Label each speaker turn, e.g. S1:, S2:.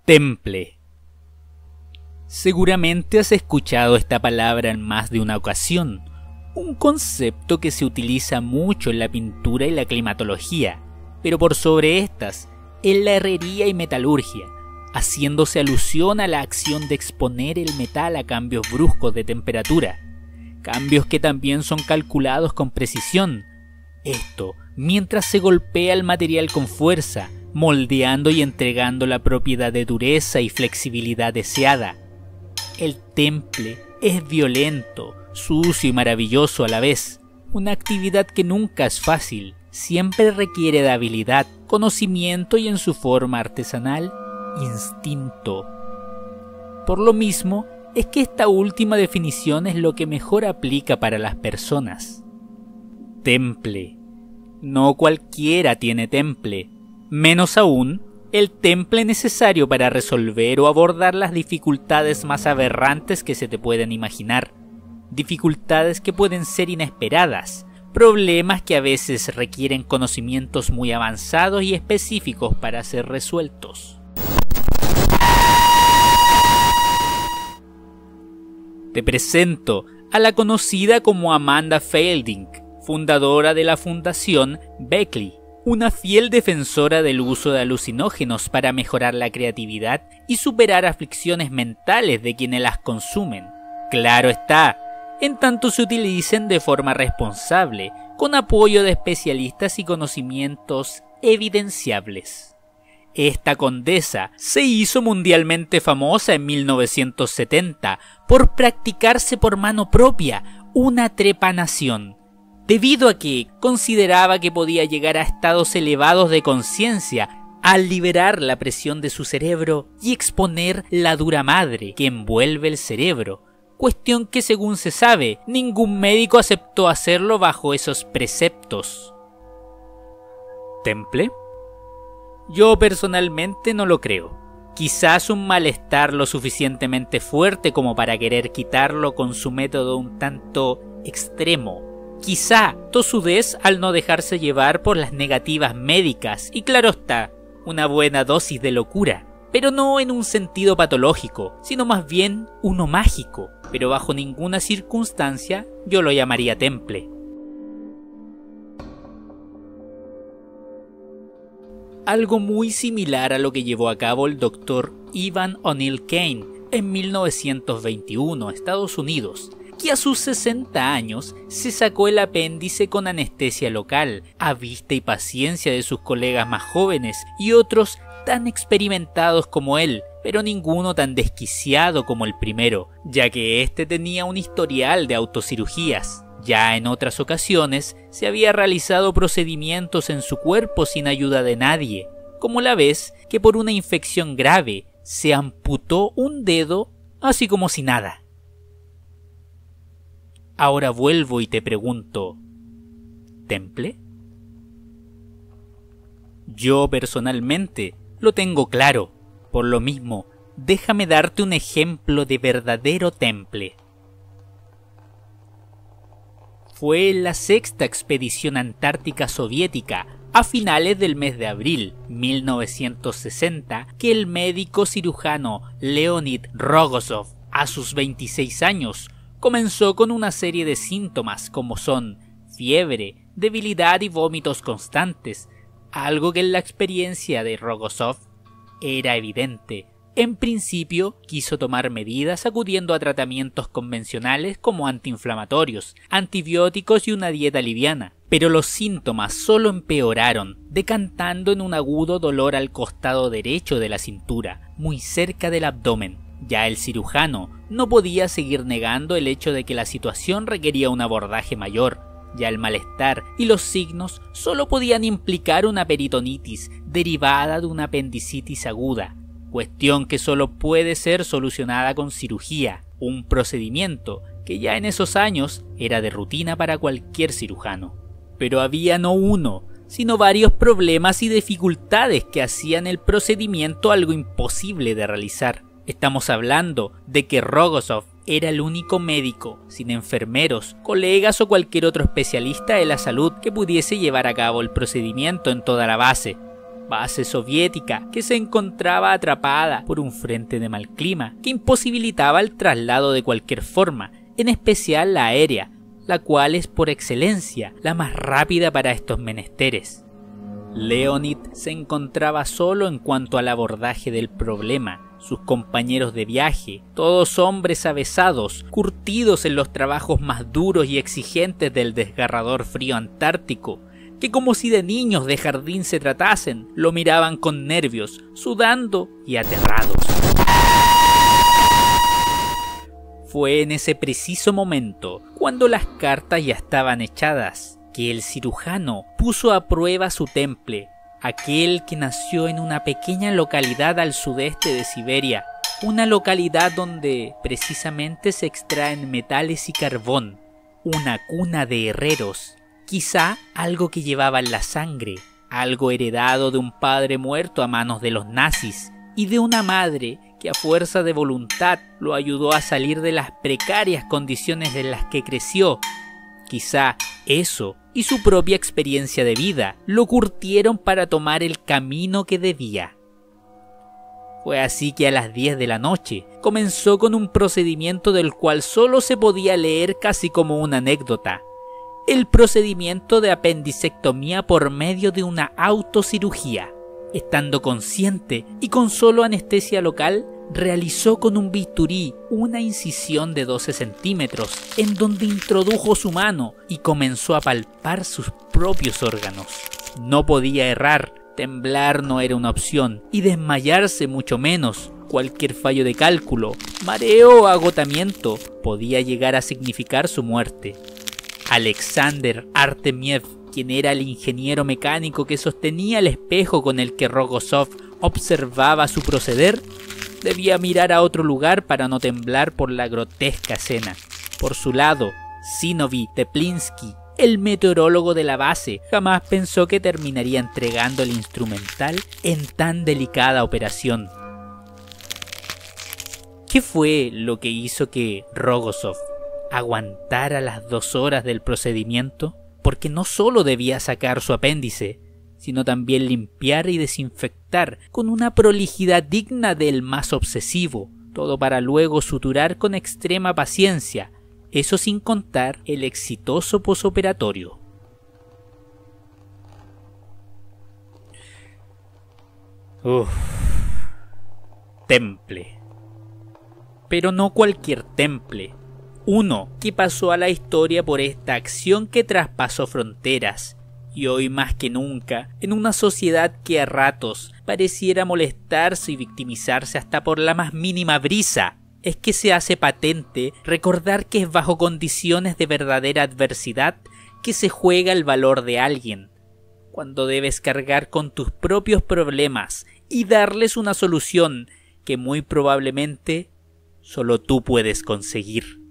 S1: Temple. Seguramente has escuchado esta palabra en más de una ocasión, un concepto que se utiliza mucho en la pintura y la climatología, pero por sobre estas, en la herrería y metalurgia, haciéndose alusión a la acción de exponer el metal a cambios bruscos de temperatura, cambios que también son calculados con precisión. Esto mientras se golpea el material con fuerza, moldeando y entregando la propiedad de dureza y flexibilidad deseada. El temple es violento, sucio y maravilloso a la vez, una actividad que nunca es fácil, siempre requiere de habilidad, conocimiento y en su forma artesanal, instinto. Por lo mismo, es que esta última definición es lo que mejor aplica para las personas. Temple. No cualquiera tiene temple, menos aún el temple necesario para resolver o abordar las dificultades más aberrantes que se te pueden imaginar. Dificultades que pueden ser inesperadas, problemas que a veces requieren conocimientos muy avanzados y específicos para ser resueltos. Te presento a la conocida como Amanda Feilding, fundadora de la Fundación Beckley, una fiel defensora del uso de alucinógenos para mejorar la creatividad y superar aflicciones mentales de quienes las consumen. Claro está, en tanto se utilicen de forma responsable, con apoyo de especialistas y conocimientos evidenciables. Esta condesa se hizo mundialmente famosa en 1970 por practicarse por mano propia una trepanación, debido a que consideraba que podía llegar a estados elevados de conciencia al liberar la presión de su cerebro y exponer la dura madre que envuelve el cerebro, cuestión que según se sabe, ningún médico aceptó hacerlo bajo esos preceptos. ¿Temple? Yo personalmente no lo creo. Quizás un malestar lo suficientemente fuerte como para querer quitarlo con su método un tanto extremo. Quizá tosudez al no dejarse llevar por las negativas médicas y claro está, una buena dosis de locura, pero no en un sentido patológico, sino más bien uno mágico, pero bajo ninguna circunstancia yo lo llamaría temple. Algo muy similar a lo que llevó a cabo el Dr. Evan O'Neill Kane en 1921, Estados Unidos, que a sus 60 años se sacó el apéndice con anestesia local, a vista y paciencia de sus colegas más jóvenes y otros tan experimentados como él, pero ninguno tan desquiciado como el primero, ya que éste tenía un historial de autocirugías. Ya en otras ocasiones se había realizado procedimientos en su cuerpo sin ayuda de nadie, como la vez que por una infección grave se amputó un dedo así como si nada. Ahora vuelvo y te pregunto, ¿temple? Yo personalmente lo tengo claro, por lo mismo, déjame darte un ejemplo de verdadero temple. Fue en la sexta expedición antártica soviética, a finales del mes de abril 1960, que el médico cirujano Leonid Rogozov, a sus 26 años, comenzó con una serie de síntomas como son fiebre, debilidad y vómitos constantes, algo que en la experiencia de Rogozov era evidente. En principio quiso tomar medidas acudiendo a tratamientos convencionales como antiinflamatorios, antibióticos y una dieta liviana, pero los síntomas solo empeoraron, decantando en un agudo dolor al costado derecho de la cintura, muy cerca del abdomen. Ya el cirujano no podía seguir negando el hecho de que la situación requería un abordaje mayor. Ya el malestar y los signos solo podían implicar una peritonitis derivada de una apendicitis aguda, cuestión que solo puede ser solucionada con cirugía, un procedimiento que ya en esos años era de rutina para cualquier cirujano. Pero había no uno, sino varios problemas y dificultades que hacían el procedimiento algo imposible de realizar. Estamos hablando de que Rogozov era el único médico, sin enfermeros, colegas o cualquier otro especialista de la salud que pudiese llevar a cabo el procedimiento en toda la base. base soviética que se encontraba atrapada por un frente de mal clima que imposibilitaba el traslado de cualquier forma, en especial la aérea, la cual es por excelencia la más rápida para estos menesteres. Leonid se encontraba solo en cuanto al abordaje del problema. Sus compañeros de viaje, todos hombres avesados, curtidos en los trabajos más duros y exigentes del desgarrador frío antártico, que como si de niños de jardín se tratasen, lo miraban con nervios, sudando y aterrados. Fue en ese preciso momento, cuando las cartas ya estaban echadas, que el cirujano puso a prueba su temple, aquel que nació en una pequeña localidad al sudeste de Siberia, una localidad donde precisamente se extraen metales y carbón, una cuna de herreros, quizá algo que llevaba en la sangre, algo heredado de un padre muerto a manos de los nazis y de una madre que a fuerza de voluntad lo ayudó a salir de las precarias condiciones en las que creció. Quizá eso y su propia experiencia de vida lo curtieron para tomar el camino que debía. Fue así que a las 10 de la noche comenzó con un procedimiento del cual solo se podía leer casi como una anécdota. El procedimiento de apendicectomía por medio de una autocirugía. Estando consciente y con solo anestesia local, realizó con un bisturí una incisión de 12 centímetros en donde introdujo su mano y comenzó a palpar sus propios órganos. No podía errar, temblar no era una opción y desmayarse mucho menos. Cualquier fallo de cálculo, mareo o agotamiento podía llegar a significar su muerte. Alexander Artemiev, quien era el ingeniero mecánico que sostenía el espejo con el que Rogozov observaba su proceder, debía mirar a otro lugar para no temblar por la grotesca escena. Por su lado, Zinovy Teplinsky, el meteorólogo de la base, jamás pensó que terminaría entregando el instrumental en tan delicada operación. ¿Qué fue lo que hizo que Rogozov aguantara las 2 horas del procedimiento? Porque no solo debía sacar su apéndice, sino también limpiar y desinfectar con una prolijidad digna del más obsesivo, todo para luego suturar con extrema paciencia, eso sin contar el exitoso posoperatorio. Temple. Pero no cualquier temple. Uno que pasó a la historia por esta acción que traspasó fronteras, y hoy más que nunca, en una sociedad que a ratos pareciera molestarse y victimizarse hasta por la más mínima brisa, es que se hace patente recordar que es bajo condiciones de verdadera adversidad que se juega el valor de alguien, cuando debes cargar con tus propios problemas y darles una solución que muy probablemente solo tú puedes conseguir.